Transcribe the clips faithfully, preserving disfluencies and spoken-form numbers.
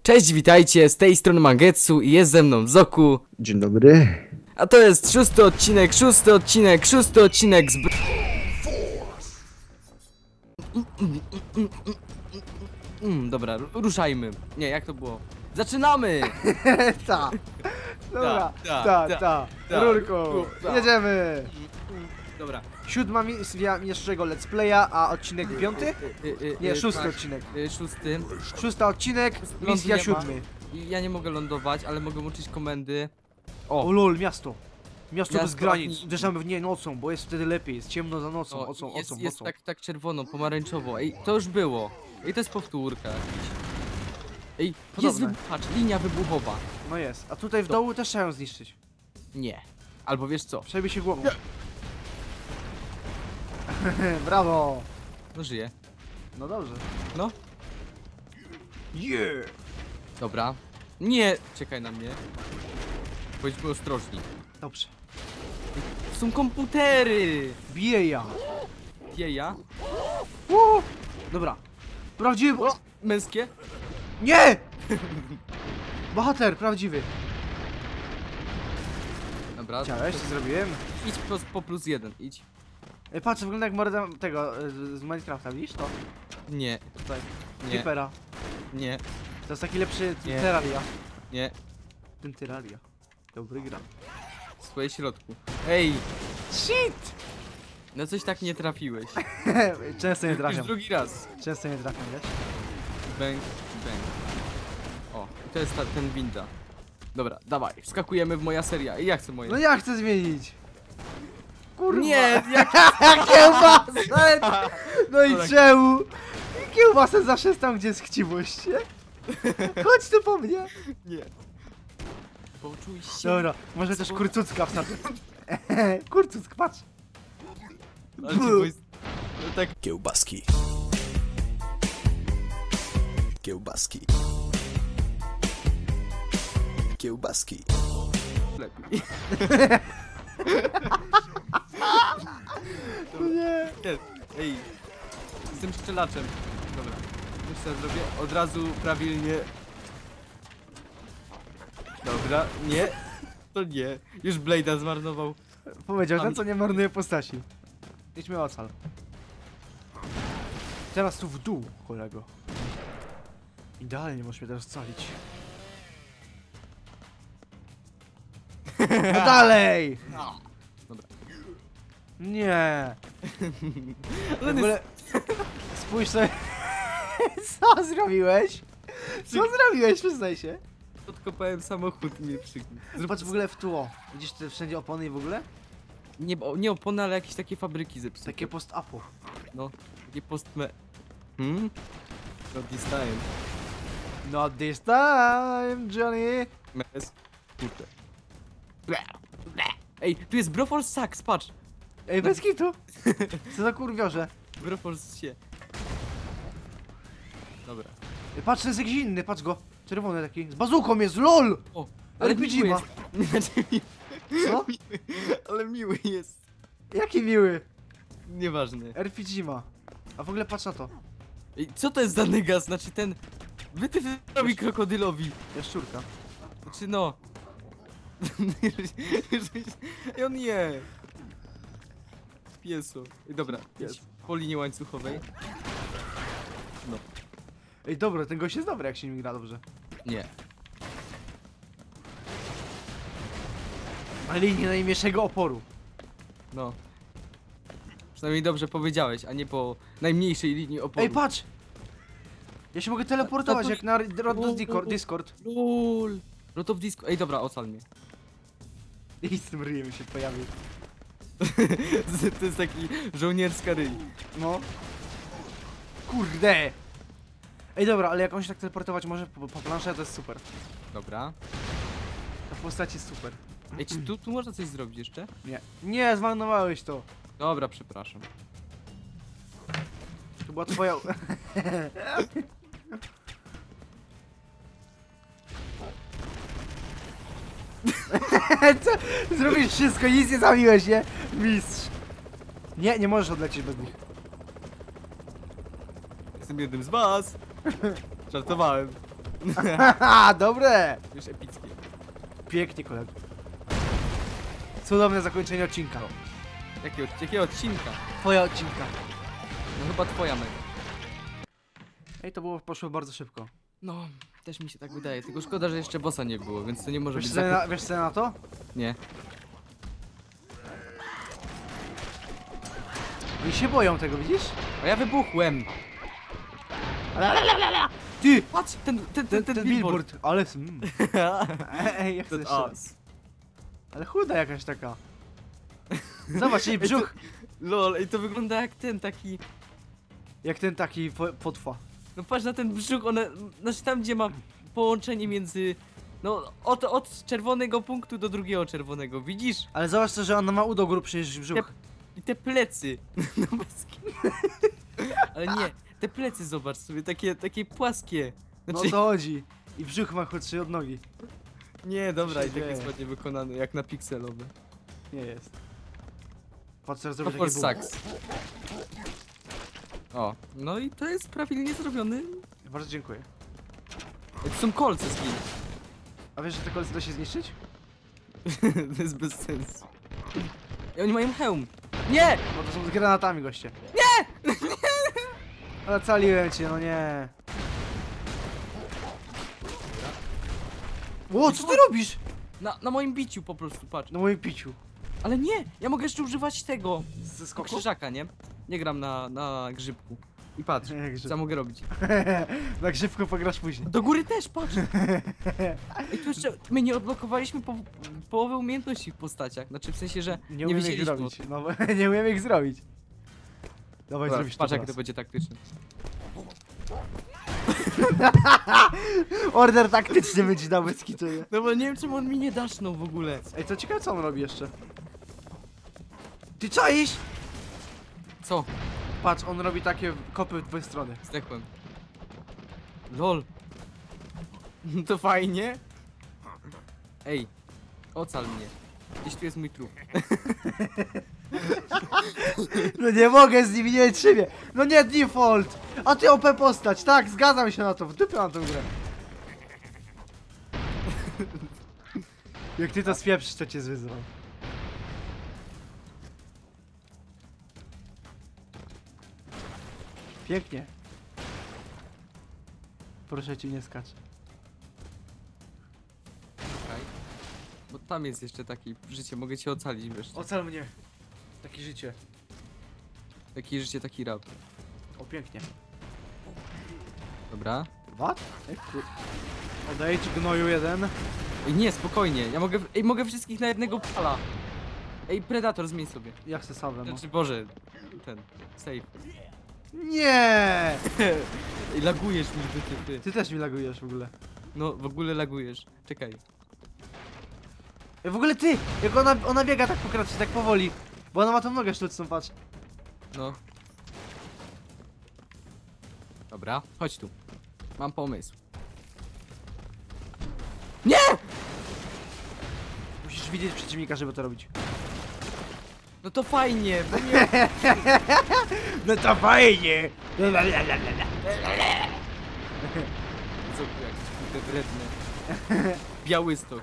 Cześć, witajcie, z tej strony Mangetsu i jest ze mną Zoku. Dzień dobry. A to jest szósty odcinek, szósty odcinek, szósty odcinek z... Mm, dobra, ruszajmy. Nie, jak to było? Zaczynamy! Ta. Dobra, Ta, ta, ta, ta. ta. Rurko, Ta. jedziemy. Dobra. Siódma misja pierwszego let's playa, a odcinek piąty? Y, y, Nie, y, szósty tak, odcinek. y, Szósty. Szósty odcinek, Lądu misja nie ma. siódmy. I ja nie mogę lądować, ale mogę uczyć komendy. O O, lol, miasto. Miasto bez Miasto granic. i- Uderzamy w nie nocą, bo jest wtedy lepiej. Jest ciemno za nocą, o nocą, jest, nocą, jest nocą. tak, tak czerwono, pomarańczowo. Ej, to już było. Ej, to jest powtórka jakiś. Ej, jest Podobne. wybuch, patrz, linia wybuchowa. No jest. A tutaj w dołu też trzeba ją zniszczyć. Nie. Albo wiesz co? Przejmij się głową. Brawo. No żyje. No dobrze. No. Yeah. Dobra. Nie, czekaj na mnie. Bądźmy ostrożni. Dobrze. Są komputery! Bije ja. Jeja. Uuu. Dobra. Prawdziwy. O, męskie? Nie! Bohater, prawdziwy. Dobra. Chciałeś, co zrobiłem? Idź po, po plus jeden, idź. Ej, patrz, wygląda jak morda tego e, z, z Minecrafta, widzisz to? Nie, Tutaj. nie, Creepera. nie, To jest taki lepszy Nie. Terraria. nie. Ten Terraria. Dobry gra. W swojej środku. Ej, Shit! no coś tak nie trafiłeś. Często nie Już trafiam. drugi raz. Często nie trafiam, wiesz? Bang, bang. O, i to jest ta, ten winda. Dobra, dawaj, wskakujemy w moja seria. I ja chcę moje. No ja chcę zmienić! Kurwa! Nie, jak... Kiełbasę! No i Dobra. czemu? Kiełbasę zawsze jest tam, gdzie jest chciwość, nie? Chodź tu po mnie! Nie. Poczuj się. Dobra, może też kurcucka wsadzę. Kurcuck, patrz! Ale ci bo jest... No tak Kiełbaski. Kiełbaski. Kiełbaski. lepiej. Nie! Nie. Ej, jestem strzelaczem. Dobra, już sobie zrobię od razu prawilnie. Dobra, nie, to nie. Już Blade'a zmarnował. Powiedział Tam- ten, co nie marnuje postaci. Idźmy ocal. Teraz tu w dół, kolego. Idealnie możesz mnie teraz scalić. No dalej! Dobra. Nie! W Ale ogóle... Spójrz sobie... Co zrobiłeś? Co zrobiłeś? Przyznaj się. podkopałem samochód i mnie przygniótł. Zrób... Patrz w ogóle w tło. Widzisz te wszędzie opony i w ogóle? Nie, o, nie opony, ale jakieś takie fabryki zepsute. Takie post-apo. No, takie postme... Hmm? Not this time. Not this time, Johnny! Mes. Kurde. Ej, tu jest Broforce Sax, patrz! Ej, bez kitu! Co za kurwiorze? Broforce się. Dobra. Ej, patrz, to jest jakiś inny, patrz go. Czerwony taki. Z bazuką jest, LOL! O, Ale miły Pidgey ma. jest. Znaczy, mi- Co? ale miły jest. Jaki miły. Nieważne. R P G ma. A w ogóle patrz na to. Ej, co to jest za nyga? Znaczy ten... Wytyfrowi krokodylowi. Jaszczurka. Znaczy no... I on nie. Piesu. Ej, dobra, Pies. idź po linii łańcuchowej. No. Ej, dobra, ten gość jest dobry, jak się nim gra dobrze. Nie. Na linii najmniejszego oporu. No. Przynajmniej dobrze powiedziałeś, a nie po najmniejszej linii oporu. Ej, patrz! Ja się mogę teleportować to- jak na Rod Discord. Discord. Lol. No to w disco. Ej, dobra, ocal mnie. I z tym ryjem się pojawił. To jest taki żołnierska ryj. No. Kurde! Ej, dobra, ale jak on się tak teleportować może po, po planszy, to jest super. Dobra. Ta postać jest super. Ej, czy tu, tu można coś zrobić jeszcze? Nie. Nie, zmarnowałeś to. Dobra, przepraszam. To była twoja... Co? Zrobisz wszystko, nic nie zabiłeś, nie? Mistrz. Nie, nie możesz odlecieć bez nich. Jestem jednym z was. Żartowałem. Haha, dobre! Już epickie. Pięknie, kolego. Cudowne zakończenie odcinka. Jakiego, jakiego odcinka? Twoja odcinka. No chyba twoja mega. Ej, to było, poszło bardzo szybko. No, też mi się tak wydaje, tylko szkoda, że jeszcze bossa nie było, więc to nie może Wiesz być co, zakończenie. na, wiesz co na to? Nie. Oni się boją tego, widzisz? A ja wybuchłem! Ty! Patrz, ten, ten, ten, Ten, ten, ten billboard. billboard, ale... Mm. Ej, jak Ten chcesz jeszcze raz. as. Ale chuda jakaś taka. Zobacz, jej brzuch. Lol, i to wygląda jak ten taki... Jak ten taki po- potwa. No patrz na ten brzuch, one... Znaczy tam, gdzie ma połączenie między... No, od, od czerwonego punktu do drugiego czerwonego, widzisz? Ale zobacz to, że ona ma udo grubszy niż brzuch. I te plecy. No bez kitu. Ale nie, te plecy zobacz sobie, takie, takie płaskie. No Znaczy, o to chodzi. I brzuch ma chudszy od nogi. nie, dobra, się i tak dzieje? jest ładnie wykonany, jak na pikselowe. Nie jest. Patrz, teraz To zrobię for taki boom. sucks. O, no i to jest prawidłnie zrobiony. Bardzo dziękuję. To są kolce z nim. A wiesz, że te kolce da się zniszczyć? To jest bez sensu. I oni mają hełm. Nie! Bo to są z granatami, goście. Nie! Ocaliłem cię, no nie. Ło, co ty robisz? Na, na moim biciu po prostu, patrz. Na moim piciu. Ale nie! Ja mogę jeszcze używać tego. Ze skoku? Krzyżaka, nie? Nie gram na, na grzybku. I patrz, Jak grzyb. co mogę robić. Na grzybku pograsz później. Do góry też, patrz! I tu jeszcze, my nie odblokowaliśmy po, połowy umiejętności w postaciach. Znaczy w sensie, że Nie nie, umiem ich wiedzieliśmy o zrobić. tym. No, bo nie umiem ich zrobić. Dawaj, Dobra, zrobisz to patrz jak teraz. to będzie taktyczne. Order taktyczny będzie dał bez kitu, nie? No bo nie wiem czemu on mi nie dasznął w ogóle. Ej, to ciekawe co on robi jeszcze. Ty co iść? Co? Patrz, on robi takie kopy w dwie strony. Zdechłem. Lol. To fajnie. Ej, ocal mnie. Gdzieś tu jest mój trup. No nie mogę z nimi, nie trzymie. No nie default. A ty O P postać, tak, zgadzam się na to. W dupę mam tę grę. Jak ty to spieprzysz, to cię zwyzywam. Pięknie. Proszę cię, nie skacz. Czekaj. Bo tam jest jeszcze taki życie, mogę cię ocalić wreszcie. Ocal mnie. Takie życie. Takie życie, taki rap. O, pięknie. Dobra. What? Ej, kur... Odejdź, gnoju jeden. Ej, nie, spokojnie. Ja mogę. Ej, mogę wszystkich na jednego pala. Ej, Predator, zmień sobie. Jak se sawę, no. Znaczy, Boże, ten. Save. Nie! Ej, lagujesz mi, ty, ty, ty. Ty też mi lagujesz w ogóle. No, w ogóle lagujesz. Czekaj. Ej, w ogóle ty! Jak ona, ona biega tak po kratce, tak powoli. Bo ona ma tą nogę sztuczną, patrz. No. Dobra, chodź tu. Mam pomysł. Nie! Musisz widzieć przeciwnika, żeby to robić. No to fajnie, bo nie... No to fajnie! Co tu jakieś kurde wredne. Białystok.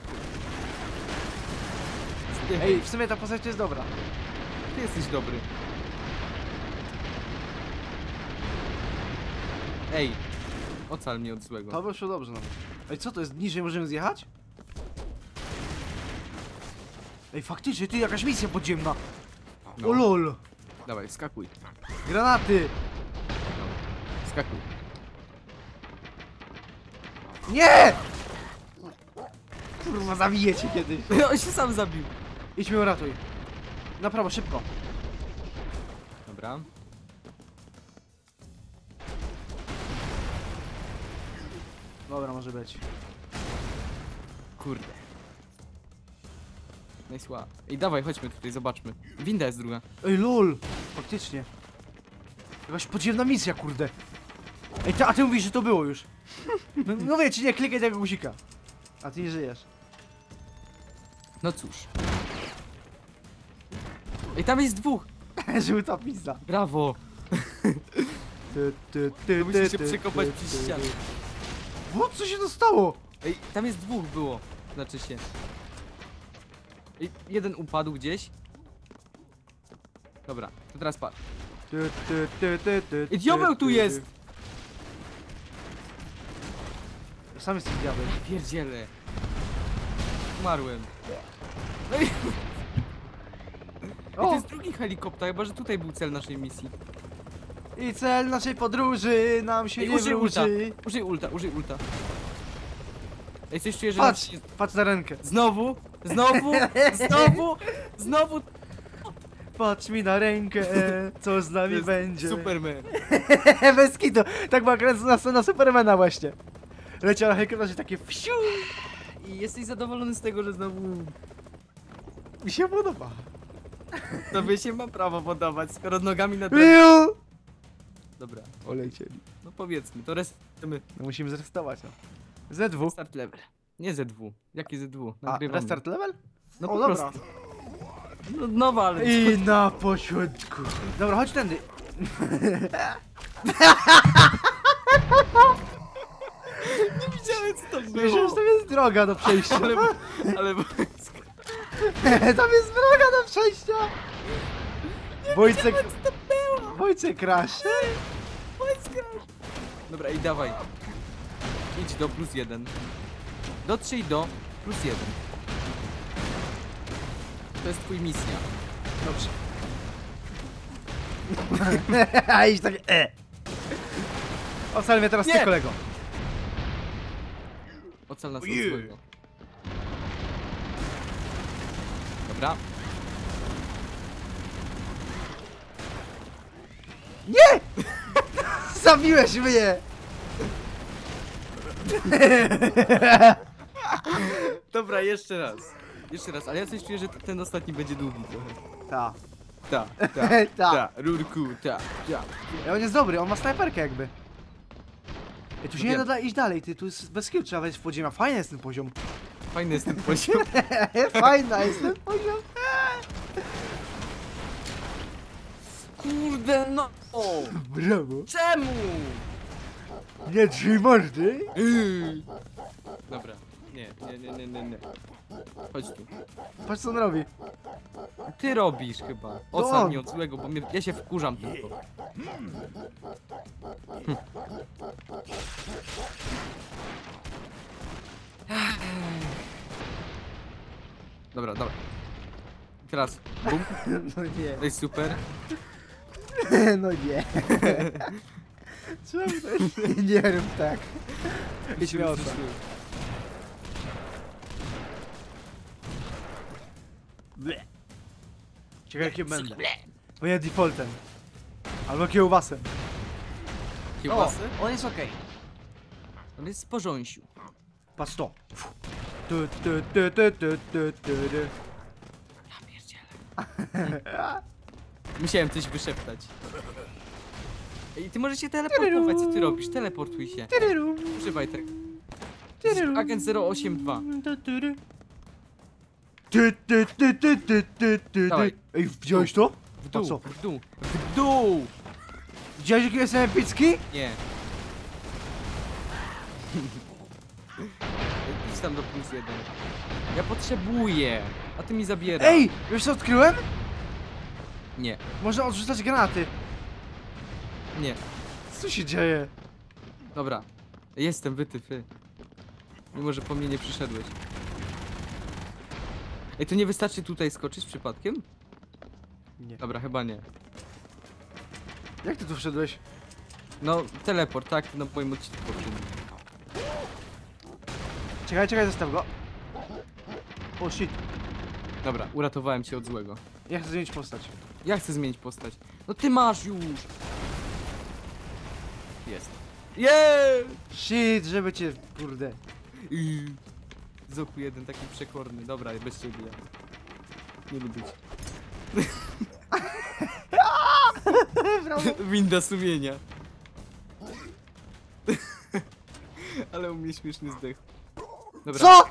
Zdychaj. Ej, w sumie ta postać jest dobra. Ty jesteś dobry. Ej, ocal mnie od złego. To by szło dobrze nawet. Ej, co to jest? Niżej możemy zjechać? Ej, faktycznie, ty jakaś misja podziemna. No. O lol. Dawaj, skakuj. Granaty. Skakuj. Nie! Kurwa, zabiję cię kiedyś. On się sam zabił. Idź mnie uratuj. Na prawo, szybko. Dobra. Dobra, może być. Kurde. Najsła. Ej, dawaj, chodźmy tutaj, zobaczmy. Winda jest druga. Ej, lol. Faktycznie. Jakaś podziemna misja, kurde. Ej, ty, a ty mówisz, że to było już. No, no wiecie, nie klikaj tego guzika. A ty nie żyjesz. No cóż. Ej, tam jest dwóch. Żółta pizza. Brawo. Ty, ty, ty, Musisz ty, się ty, przekopać ty, przez ty, ścianę. ty. O, co się to stało? Ej, tam jest dwóch było. Znaczy się. Ej, jeden upadł gdzieś. Dobra, to teraz patrz. Ty, ty, ty, ty, ty, Ej, diabeł tu ty, jest! ty. Sam jesteś diabeł. Pierdziele. Umarłem. No i... Ej, to O! jest drugi helikopter, chyba że tutaj był cel naszej misji. I cel naszej podróży nam się Ej, nie użyj ulta, wróci. użyj ulta, użyj ulta. Ej, coś czuję, że... Patrz, nas- patrz na rękę. Znowu, znowu, znowu, znowu... Patrz mi na rękę, e, co z To nami jest będzie. Superman. Bez kitu. Tak była kręcona scena Supermana właśnie. Leciał na helikopterze takie wsiu. I jesteś zadowolony z tego, że znowu... Mi się podoba. Tobie się ma prawo podobać, skoro nogami na... Wiu! Dobra, Olejcieli. no powiedzmy, to restartujemy. No musimy zresetować, no. Z dwa. Start level. Nie Z dwa. Jaki Z dwa? A, Nagrywamy. restart level? No o, po dobra. prostu. No, nowa, ale... I na pośrodku. Dobra, chodź tędy. Nie widziałem, co to Wiesz, że tam jest droga do przejścia. Ale... ale... Tam jest droga do przejścia. Wojcek... Wojcek crash. Dobra, i dawaj. Idź do plus jeden. Dotrzyj do plus jeden. To jest twój misja. Dobrze. A idź tak e. Ocal mnie teraz Nie. ty, kolego. Ocal nas od Ojej. złego. Dobra. Nie! Zabiłeś mnie! Dobra, jeszcze raz. Jeszcze raz, ale ja coś czuję, że ten ostatni będzie długi trochę. Ta. Ta, ta, Ta. ta, rurku, ta, ta. On jest dobry, on ma snajperkę jakby. Ej, tu się No nie wiem. da iść dalej, ty, tu jest bez kill, trzeba wejść w podziemia. Fajny jest ten poziom. Fajny jest ten poziom. Fajna jest ten poziom. Kurde, no! O, Brawo. czemu? Nie drzyj mordy. Yy. Dobra, nie, nie, nie, nie, nie, nie. Chodź tu. Patrz co on robi. Ty robisz chyba. on. Ocal mnie od złego, bo mnie, ja się wkurzam tylko. Hm. Dobra, dobra. Teraz, bum, No nie. to jest super. No nie. Czemu to? Nie rób tak. Idź mi oca. Ciekawe jakie będę. Bo ja defaultem. Albo kiełbasem. Kiełbasy? O, on jest okej. On jest z porząsiu. Patrz to. Tu, tu, tu, tu, tu, tu, tu, tu. Ja pierdzielę. Musiałem coś wyszeptać. Ej, ty możesz się teleportować, co ty robisz? Teleportuj się. Tyryru, Używaj tego. tyryru. Agent zero osiem dwa. Tu, tyry. Ty, ty, ty, ty, ty, ty, ty, Dawaj. ty. Ej, widziałeś to? W A dół, co? w dół, w dół! Widziałeś jaki jestem epicki? Nie. Idź tam do plus jeden. Ja potrzebuję, a ty mi zabierasz. Ej, wiesz co odkryłem? Nie, Można odrzucać granaty. nie. Co się dzieje? Dobra. Jestem wytyfy. Mimo, że po mnie nie przyszedłeś. Ej, to nie wystarczy tutaj skoczyć przypadkiem? Nie. Dobra, chyba nie. Jak ty tu wszedłeś? No, teleport, tak? No, moim odcinku poprzednim. Czekaj, czekaj, zostaw go. O shit. Dobra, uratowałem cię od złego. Ja chcę zmienić postać. Ja chcę zmienić postać. No ty masz już! Jest. Jeee! Shit, żeby cię, kurde. Yy. Zoku jeden taki przekorny. Dobra, bez ciebie ja. Nie lubię cię. Winda sumienia. Ale u mnie śmieszny zdech. Dobra. Co?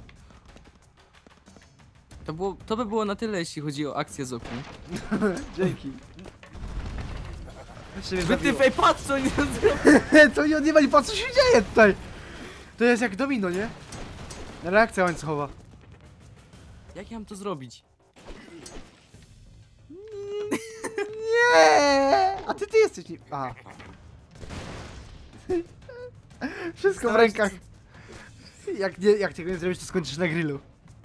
To, było, to by było na tyle, jeśli chodzi o akcję Zoku. Dzięki. Jeszcze mnie Wy ty zabiło. fej, patrz co nie zrobił. To nie odjebać, patrz co się dzieje tutaj. To jest jak domino, nie? Reakcja łańcuchowa. Jak ja mam to zrobić? Nie! A ty ty jesteś nie... Aha. Wszystko w Staraj się- rękach. Jak, nie, jak tego nie zrobisz, to skończysz na grillu.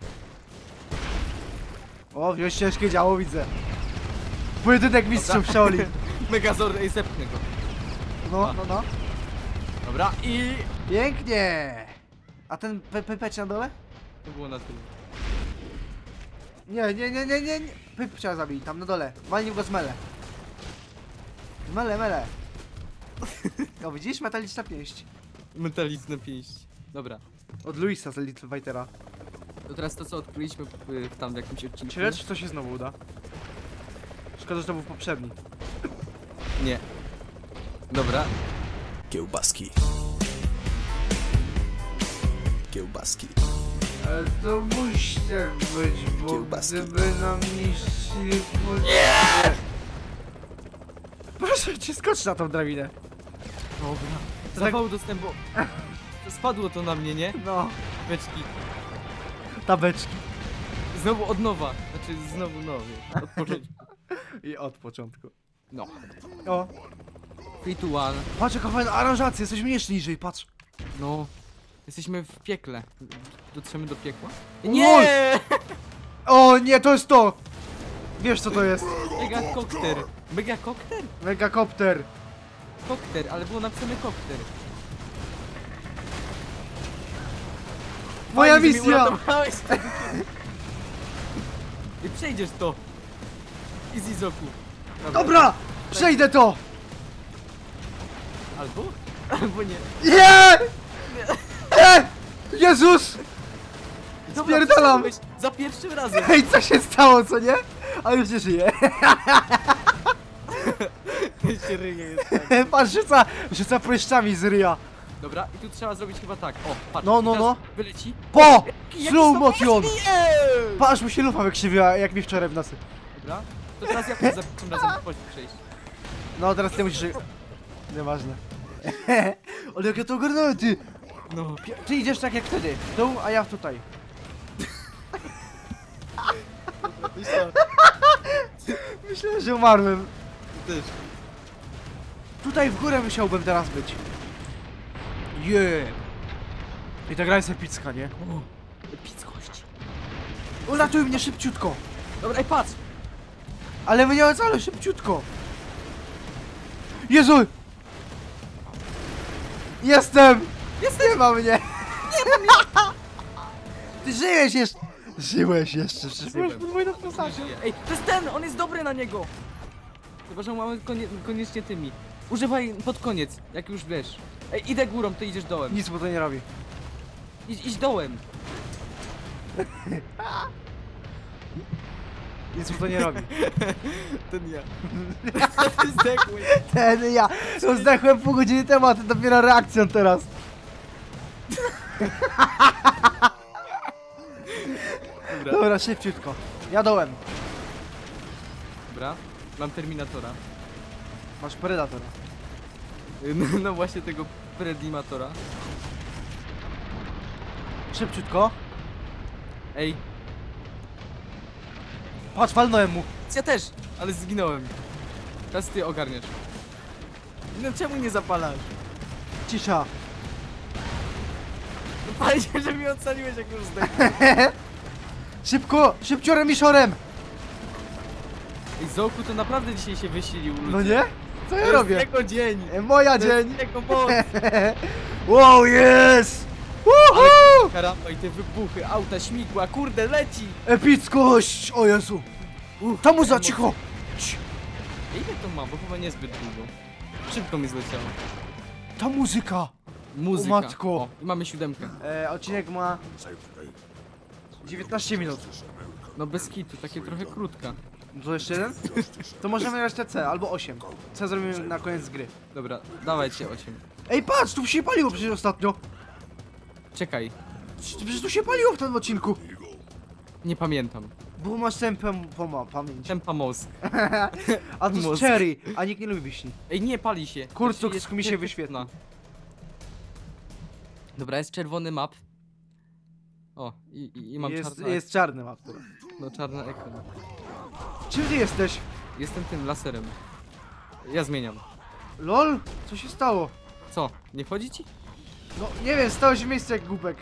O, wziąłeś ciężkie działo, widzę. Pojedynek mistrzów Shaolin. Megazord, ej, zepchnę go. No, no, no. Dobra, i... Pięknie! A ten pepeć na dole? To było na tyle. Nie, nie, nie, nie, nie, nie. Pyp trzeba zabić, tam na dole. Walnij go z mele. Mele, mele. No widzisz? Metaliczna pięść. Metaliczna pięść. Dobra. Od Luisa z Little Fightera. To teraz to, co odkryliśmy w, w tam w jakimś odcinku. Ciekawe, czy to się znowu uda. Szkoda, że to był poprzedni. Nie. Dobra. Kiełbaski. Kiełbaski. Ale to musi tak być, bo Kiełbaski. gdyby nam niszczyli... Nie! Proszę cię, skocz na tą drabinę. Dobra. tak- Zawał dostępu. To spadło to na mnie, nie? No, Beczki. tabeczki. Znowu od nowa. Znaczy znowu nowy. Od początku. I od początku. No. O, three, two, one. patrz jaka fajna aranżacja, jesteśmy jeszcze niżej, patrz. No. Jesteśmy w piekle. Dotrzemy do piekła? Lol. Nie! O nie, to jest to! Wiesz co to jest? Mega kokter. Mega kokter? Megakopter. Kokter, ale było napisane kokter. Moja Fajnie, że mnie misja! uratowałeś. I przejdziesz to. Easy Zoku. Dobra! Przejdę to! Albo? Albo nie. Nie! Nie! Jezus! Dobra, Spierdalam! przeszedłeś za pierwszym razem. Ej, co się stało, co nie? A już nie żyje. się ryje jest tak. Patrz, rzuca, rzuca pryszczami z ryja. Dobra, i tu trzeba zrobić chyba tak. O, patrz. No, no, teraz no. Wyleci. Po! Jaki Slow stop- motion! Nie! Patrz, mu się lufa wykrzywiła, jak mi wczoraj w nocy. Dobra, to teraz jak to za tym razem chodź przejść. No, teraz ty musisz... Nieważne. Ale jak ja to ogarnąłem, ty! No. Ty idziesz tak jak wtedy. Tu, a ja tutaj. Myślałem, że umarłem. Też. Tutaj w górę musiałbym teraz być. Yeah. I ta gra jest epicka, nie? O, epickość. Uratuj mnie szybciutko. Dobra, ej patrz. Ale mnie nie wcale szybciutko. Jezu! Jestem! Jestem! Nie ma mnie! Ty żyjesz jeszcze! Żyłeś jeszcze, przecież byłeś pod moją postacią. Ej, to jest ten, on jest dobry na niego. Chyba, że mamy konie koniecznie tymi. Używaj pod koniec, jak już wiesz. Ej, idę górą, ty idziesz dołem. Nic mu to nie robi. Idź, idź dołem. Nic mu to nie robi. Ten ja. Zdechłeś. Ten ja! To zdechłem pół godziny temu, a ty dopiero reakcją teraz. Dobra, Dobra, szybciutko. Ja dołem. dobra. Mam Terminatora. Masz Predatora. No, no właśnie tego Predimatora. Szybciutko. Ej, Patrz, walnąłem mu. ja też, ale zginąłem. Teraz ty ogarniesz. No czemu nie zapalasz? Cisza. No panie, że mi ocaliłeś jak już zdechłem. Szybko, szybciorem i szorem. Ej, Zoku to naprawdę dzisiaj się wysilił. No nie? Co ja To robię? jest jego dzień. E, Moja To jest dzień. jego moc. Wow, yes! Woohoo! Karamba i te wybuchy, auta, śmigła, kurde, leci! Epickość! O Jezu! Ta muza, cicho! Cii. Ej, ile to ma? Bo chyba niezbyt długo. Szybko mi zleciało. Ta muzyka! Muzyka. O matko. O, i mamy siódemkę. E, odcinek ma dziewiętnaście minut. No bez kitu, takie trochę krótka. To jeszcze jeden? To możemy grać te C, albo osiem. C zrobimy na koniec gry. Dobra, dawajcie osiem. Ej, patrz, tu się paliło przecież ostatnio. Czekaj, Przecież tu się paliło w tym odcinku. nie pamiętam. Bo masz tempę poma, pamięć. Tempa mózg. A to jest mózg. cherry, a nikt nie lubi wiśni. Ej, nie pali się. Kurczuk Znaczy, jest mi się perfektna. wyświetla. Dobra, jest czerwony map. O, i, i, i mam jest, czarny, jest czarny map teraz. no, czarny ekran. Czym ty jesteś? Jestem tym laserem. Ja zmieniam. LOL? Co się stało? Co, nie wchodzi ci? No nie wiem, stałeś w miejscu jak głupek.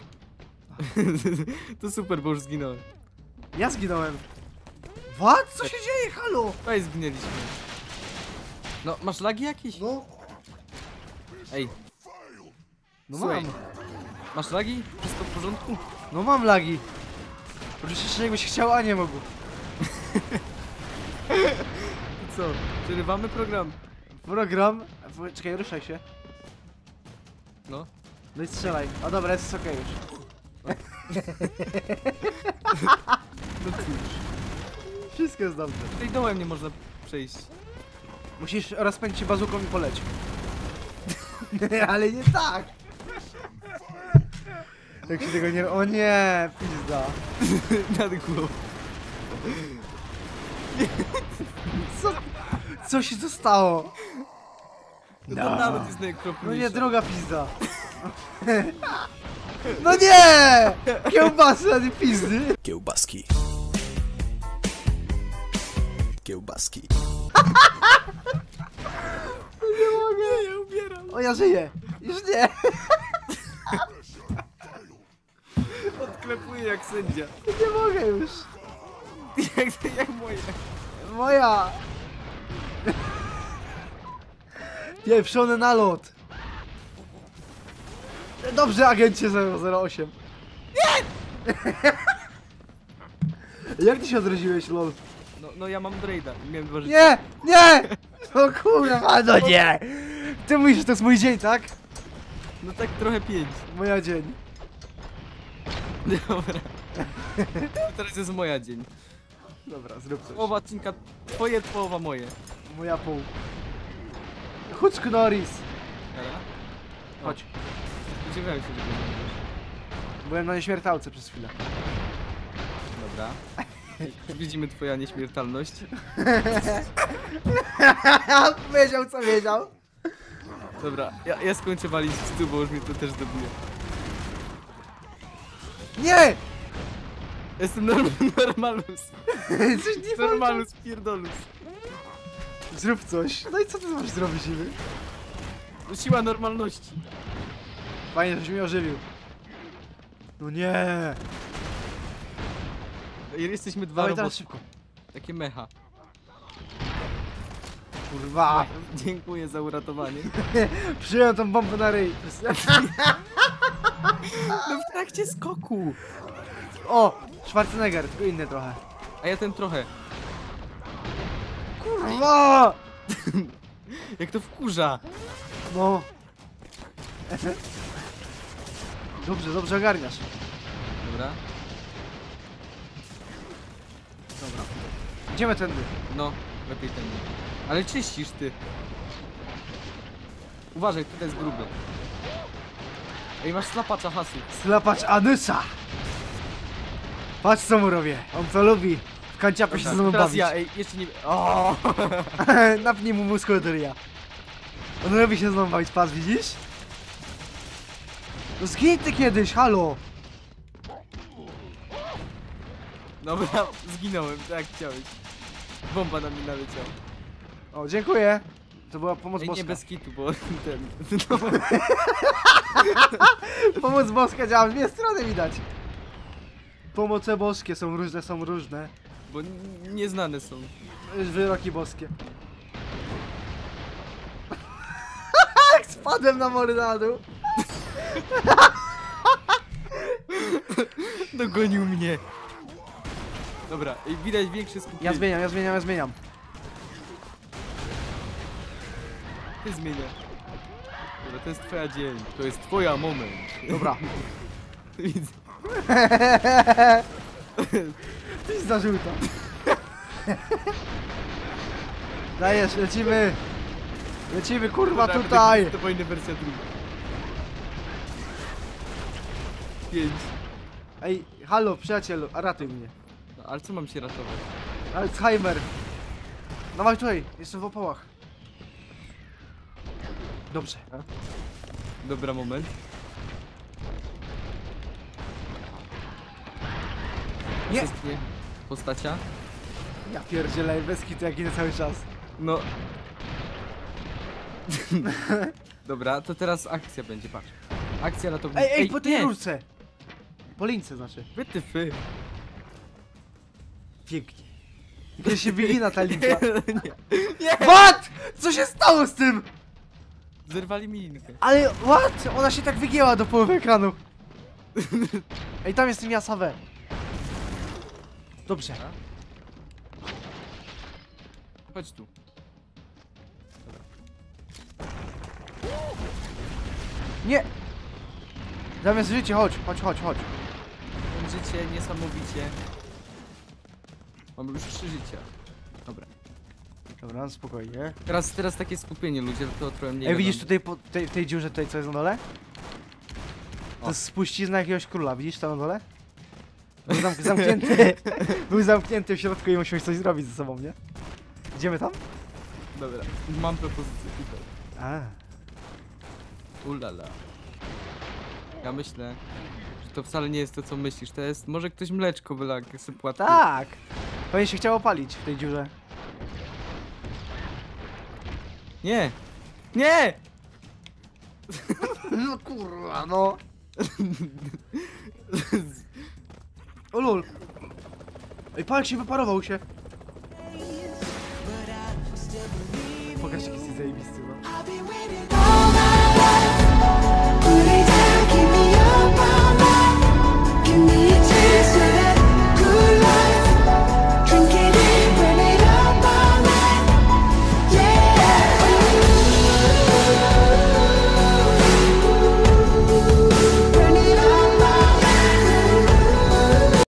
To super, bo już zginąłem. Ja zginąłem. What? Co się dzieje? Halo? Tutaj zginęliśmy. No, masz lagi jakieś? No. Ej, No Słuchaj. mam. masz lagi? Wszystko w porządku? No mam lagi. Oczywiście jakbyś chciał, a nie mógł. Co, przerywamy program? Program. Czekaj, ruszaj się. No. No i strzelaj. A dobra, jest okej już. No cóż, Wszystko jest dobrze. tutaj dołem nie można przejść. Musisz rozpędzić się bazuką i poleć. Ale nie tak. Jak się tego nie... O nie, pizda. Nad głową. Co? Co się tu stało? No to nawet jest najokropniejsze. No nie, droga pizda. No nie! Kiełbasa, nie pizdy. Kiełbaski. Kiełbaski. Nie mogę. Ja umieram. O, ja żyję. Już nie. Odklepuję jak sędzia. Nie mogę już. Jak, jak moje. Moja. Pieprzony nalot. Dobrze, agencie zero zero osiem. Nie! Jak ty się odrodziłeś, lol? No, no ja mam Drade'a i miałem dwa życia. Nie! Nie! O kurwa, no nie! Ty mówisz, że to jest mój dzień, tak? No tak trochę pięć. Moja dzień. Dobra. Teraz jest moja dzień. Dobra, zrób coś. Połowa odcinka twoje, połowa moje. Moja pół. Chodź, Norris. Dobra? Chodź. Spodziewałem się, że to zrobisz. Byłem na nieśmiertelce przez chwilę. Dobra. Widzimy twoja nieśmiertelność. Wiedział, co wiedział. Dobra, ja, ja skończę walić w stół, bo już mnie to też dobije. Nie! Jestem norm normalus. Coś nie powiedział. Normalus, pierdolus. Zrób coś. No i co ty masz zrobić, niby? To siła normalności. Fajnie, żeś mnie ożywił. No nie! Jesteśmy dwa Dawaj teraz roboty. szybko. Takie mecha. Kurwa! Dziękuję za uratowanie. Przyjąłem tą bombę na ryj. No w trakcie skoku. O! Schwarzenegger, tylko inny trochę. A ja ten trochę. Kurwa! Jak to wkurza. No. Dobrze, dobrze ogarniasz. Dobra. Dobra. Idziemy tędy. No, lepiej ten. Ale czyścisz ty. Uważaj, tutaj jest gruby. Ej, masz slapacza hasu. Slapacz Anysa! Patrz co mu robię. On to lubi. W kanciapy się ze mną teraz bawić. ja, ej, jeszcze nie... O! Napnij mu mózg do ryja. On lubi się ze mną bawić, patrz, widzisz? No zgiń ty kiedyś, halo! Dobra, zginąłem, tak jak chciałeś. Bomba na mnie naleciała. O, dziękuję. To była pomoc Ej, boska. nie bez kitu, bo ten... No, Pomoc boska działa w dwie strony widać. Pomoce boskie są różne, są różne. bo n- nieznane są. Wyroki boskie. Jak spadłem na mory na dół. Dogonił mnie. Dobra, ej, widać większe skupienie. Ja zmieniam, ja zmieniam, ja zmieniam. Ty zmieniasz. Dobra, to jest twoja dzień. To jest twoja moment. Dobra. Widzę. Pizda żółta. Dajesz, lecimy. Lecimy kurwa Dobra, tutaj. To wojny wersja druga. Pięć. Ej, halo przyjacielu, a ratuj mnie. No, ale co mam się ratować? Alzheimer. Dawaj tutaj, jestem w opałach. Dobrze. Dobra, moment. Nie. wszystkie postacia. Ja pierdzielę, bez kitu jak idę cały czas. No. Dobra, to teraz akcja będzie, patrz. Akcja ratownicza. Ej, ej, po tej nie! rurce. Po lince znaczy. Wytyfy. Pięknie. Kiedy się wygina ta linka. nie. nie. What? Co się stało z tym? Zerwali mi linkę. Ale what? Ona się tak wygięła do połowy ekranu. Ej, tam jest miasa we. Dobrze. Chodź tu. Nie! Zamiast życie, chodź, chodź, chodź, chodź. Mam życie niesamowicie. Mam już trzy życia. Dobra. Dobra, spokojnie. Teraz, teraz takie skupienie, ludzie, to trochę mniej. Ej, widzisz wiadomo. tutaj po tej, tej dziurze tutaj co jest na dole? To O. jest spuścizna jakiegoś króla, widzisz tam na dole? Był zamk zamknięty. Był zamknięty w środku i musimy coś zrobić ze sobą, nie? Idziemy tam? Dobra, mam propozycję tutaj. A. Ulala. Ja myślę, że to wcale nie jest to, co myślisz. To jest, może ktoś mleczko wyla, jak sobie płatki. Tak! Pewnie się chciało palić w tej dziurze. Nie! Nie! No kurwa, no. O lol. Ej, palk się wyparował się.